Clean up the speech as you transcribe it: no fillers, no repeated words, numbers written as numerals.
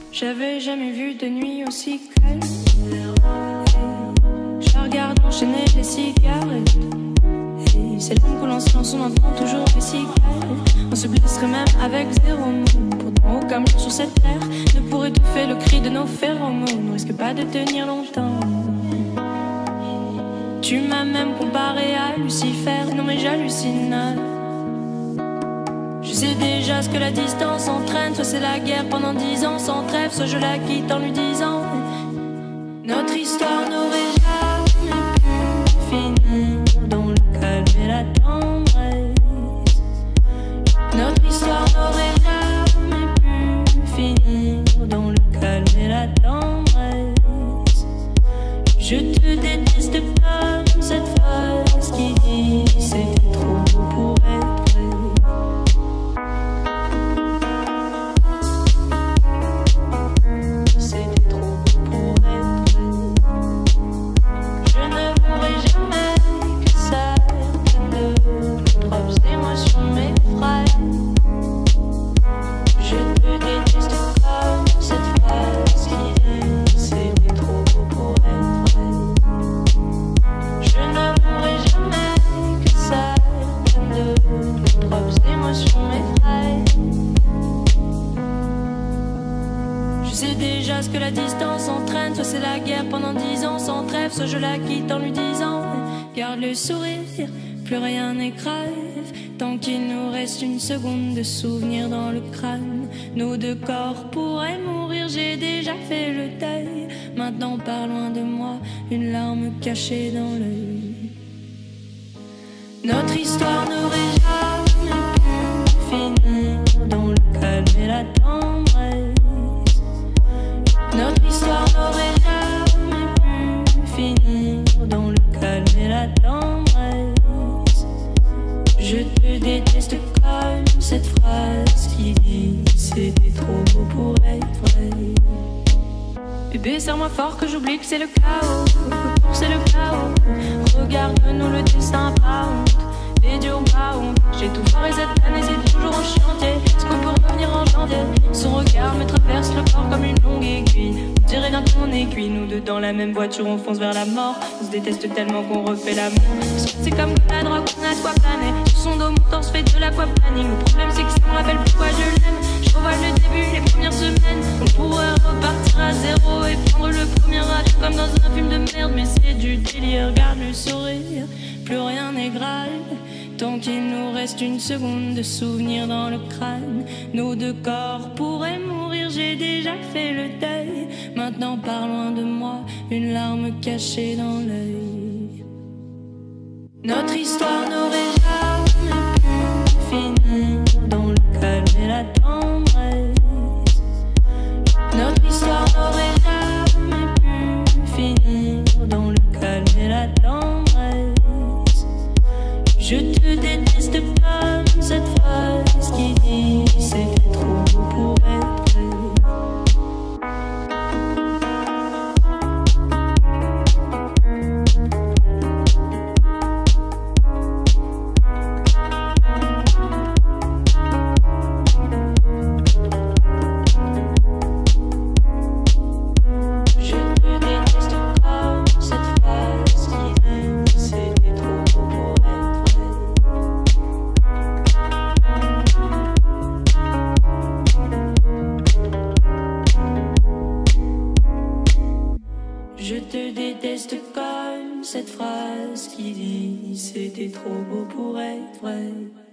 J'avais jamais vu de nuit aussi calme. Je la regarde enchaîner les cigarettes. Et c'est long qu'on lance en son entend toujours des cigales. On se blesserait même avec zéro mot. Pourtant aucun mot sur cette terre ne pourrait étouffer le cri de nos phéromones. On risque pas de tenir longtemps. Tu m'as même comparé à Lucifer. Non mais j'hallucine. Je sais déjà ce que la distance entraîne. Soit c'est la guerre pendant 10 ans sans trêve, soit je la quitte en lui disant notre histoire n'aurait jamais pu finir dans le calme et la tendresse. Notre histoire n'aurait jamais pu finir dans le calme et la tendresse. Je te déteste comme cette phrase qui dit c'était trop beau pour être vrai. Ce que la distance entraîne, soit c'est la guerre pendant 10 ans sans trêve, soit je la quitte en lui disant garde le sourire, plus rien n'est grave, tant qu'il nous reste une seconde de souvenir dans le crâne. Nos deux corps pourraient mourir, j'ai déjà fait le deuil. Maintenant pars loin de moi, une larme cachée dans l'œil. Notre histoire n'aurait jamais pu finir dans le calme et la tendresse. Notre histoire n'aurait jamais pu finir dans le calme et la tendresse. Je te déteste comme cette phrase qui dit c'était trop beau pour être vrai. Bébé, serre-moi fort que j'oublie que c'est le chaos. C'est le chaos. Regarde-nous, le destin pas honte. Les dieux ont pas honte. J'ai tout foiré cette année, c'est toujours en chantier. Est-ce qu'on peut revenir en janvier? Son regard me traverse le corps comme une longue aiguille. On dirait bien qu'on est cuit, nous deux dans la même voiture, on fonce vers la mort. On se déteste tellement qu'on refait l'amour. C'est comme la drogue, on a de quoi planer. Sur son dos, mon torse fait de l'aquaplaning. Le problème c'est que ça me rappelle pourquoi je l'aime. Je revois le début, les premières semaines. On pourrait repartir à zéro et prendre le premier avion comme dans un film de merde. Mais c'est du délire, regarde le sourire, plus rien n'est grave. Tant qu'il nous reste une seconde de souvenir dans le crâne. Nos deux corps pourraient mourir, j'ai déjà fait le deuil. Maintenant pars loin de moi, une larme cachée dans l'œil. Notre histoire n'aurait jamais pu finir dans le calme et la tendresse. Notre histoire n'aurait jamais pu finir dans le calme et la tendresse. Je te déteste comme cette phrase qui dit c'était trop beau pour être vrai. Je te déteste comme cette phrase qui dit c'était trop beau pour être vrai.